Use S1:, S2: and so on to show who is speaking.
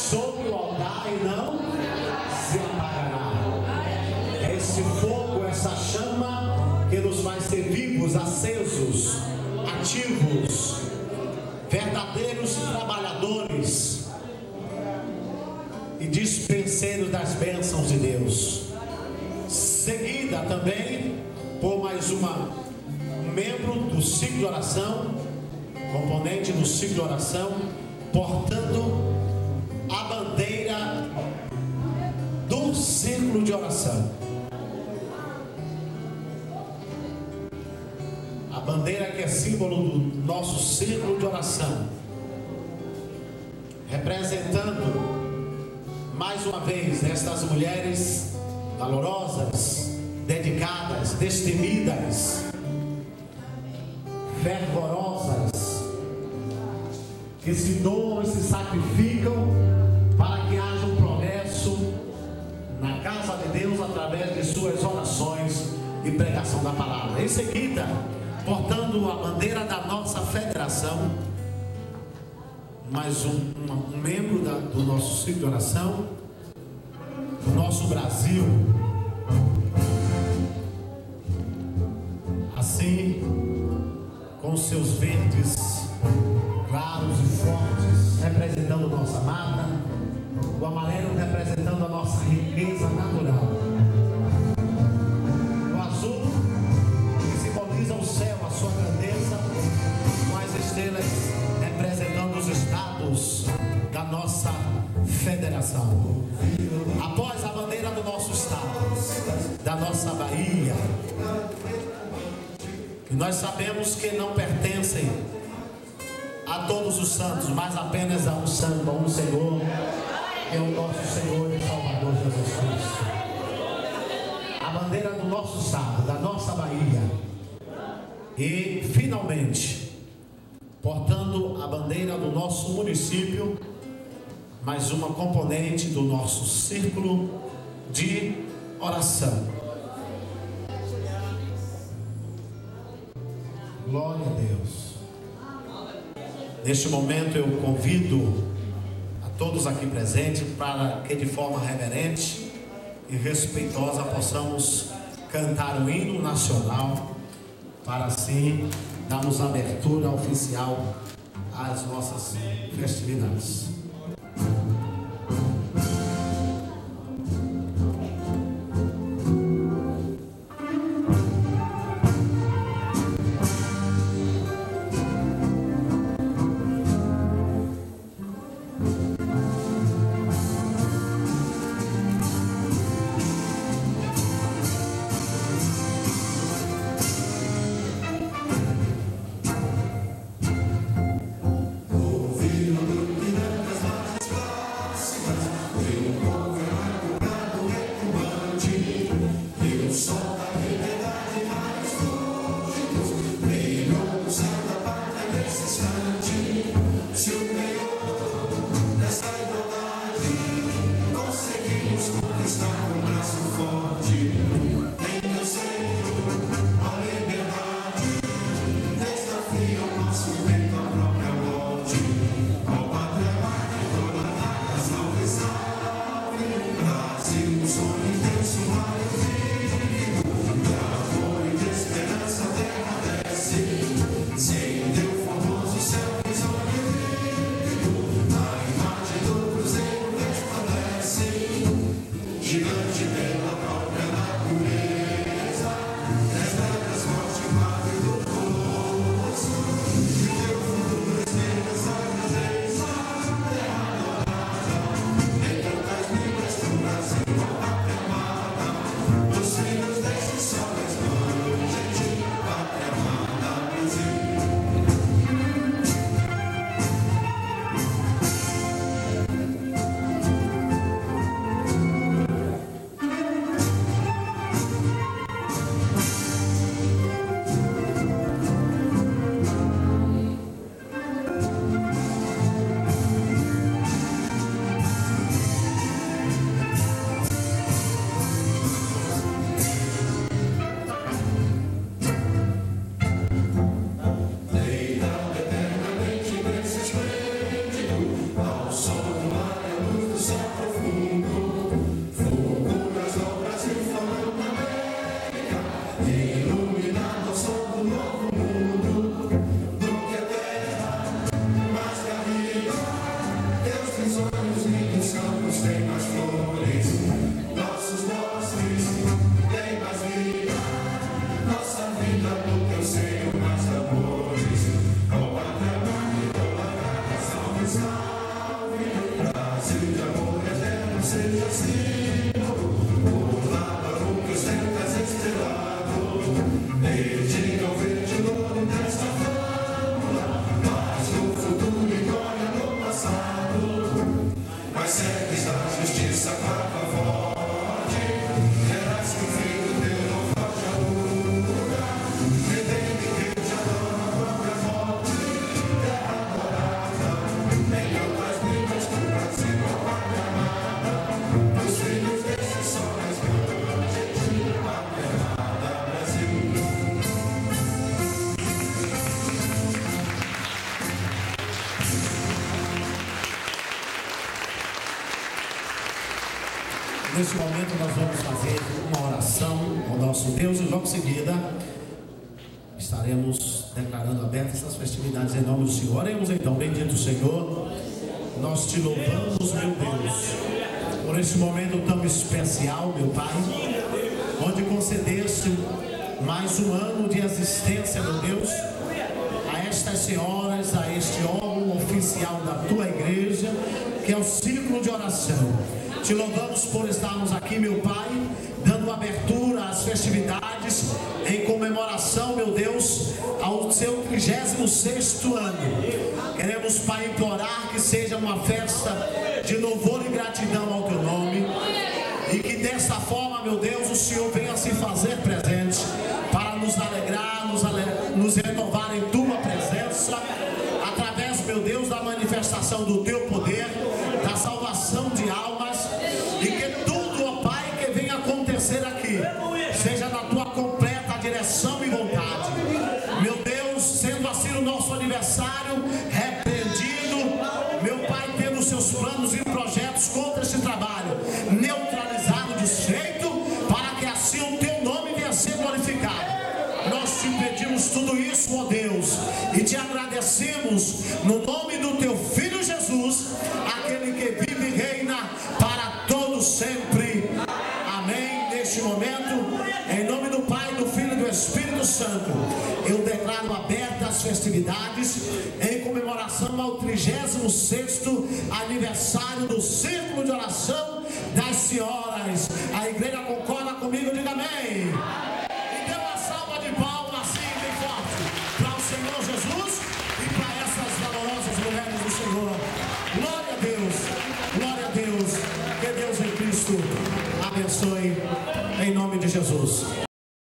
S1: sobre o altar e não se apagará. É esse fogo, essa chama que nos faz ser vivos, acesos, ativos, verdadeiros trabalhadores e dispenseiros das bênçãos de Deus. Seguida também por mais um membro do ciclo de oração, componente do ciclo de oração, portando a bandeira do círculo de oração. A bandeira que é símbolo do nosso círculo de oração, representando mais uma vez estas mulheres valorosas, dedicadas, destemidas, fervorosas, que se doam e se sacrificam para que haja um progresso na casa de Deus através de suas orações e pregação da palavra. Em seguida, portando a bandeira da nossa federação, mais um membro do nosso ciclo de oração, do nosso Brasil, assim, com seus verdes claros e fortes, representando nossa mata, o amarelo representando a nossa riqueza natural, o azul que simboliza o céu, a sua grandeza, com as estrelas representando os estados da nossa federação. Após a bandeira do nosso estado, da nossa Bahia, que nós sabemos que não pertencem a todos os santos, mas apenas a um santo, a um Senhor, que é o nosso Senhor e Salvador Jesus Cristo. A bandeira do nosso estado, da nossa Bahia. E finalmente, portando a bandeira do nosso município, mais uma componente do nosso círculo de oração. Glória a Deus. Neste momento eu convido a todos aqui presentes para que de forma reverente e respeitosa possamos cantar o hino nacional, para assim darmos abertura oficial às nossas festividades.
S2: Ouvindo
S1: Neste momento nós vamos fazer uma oração ao nosso Deus e logo em seguida estaremos declarando abertas essas festividades em nome do Senhor. Oremos então. Bendito Senhor, nós te louvamos, meu Deus, por este momento tão especial, meu Pai, onde concedeste mais um ano de existência, meu Deus, a estas senhoras, a este órgão oficial da tua igreja, que é o círculo de oração. Te louvamos por estarmos aqui, meu Pai, dando abertura às festividades em comemoração, meu Deus, ao seu 36º ano. Queremos, Pai, implorar que seja uma festa de louvor e gratidão ao teu nome, e que dessa forma, meu Deus, o Senhor venha se fazer presente para nos alegrar, nos renovar em tua presença, através, meu Deus, da manifestação do teu poder, da salvação de almas. E que tudo, ó Pai, que venha acontecer aqui, seja na tua completa direção e vontade. Meu Deus, sendo assim o nosso aniversário repreendido, meu Pai, tendo seus planos e projetos contra esse trabalho, neutralizado, desfeito, para que assim o teu nome venha a ser glorificado. Nós te pedimos tudo isso, ó Deus, e te agradecemos no nome do teu Filho Jesus, aquele que vive e reina para todos sempre. Amém. Neste momento, em nome do Pai, do Filho e do Espírito Santo, eu declaro abertas as festividades em comemoração ao 36º aniversário do Círculo de Oração das Senhoras. A igreja concorda comigo? Diga amém. E dê uma salva de palmas assim, bem forte, para o Senhor Jesus e para essas valorosas mulheres do Senhor. Glória a Deus, glória a Deus. Que Deus em Cristo abençoe em nome de Jesus.